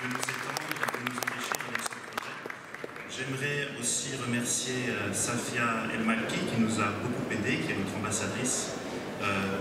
de nous étendre, de nous enrichir avec ce projet. J'aimerais aussi remercier Safia El Malki qui nous a beaucoup aidé, qui est notre ambassadrice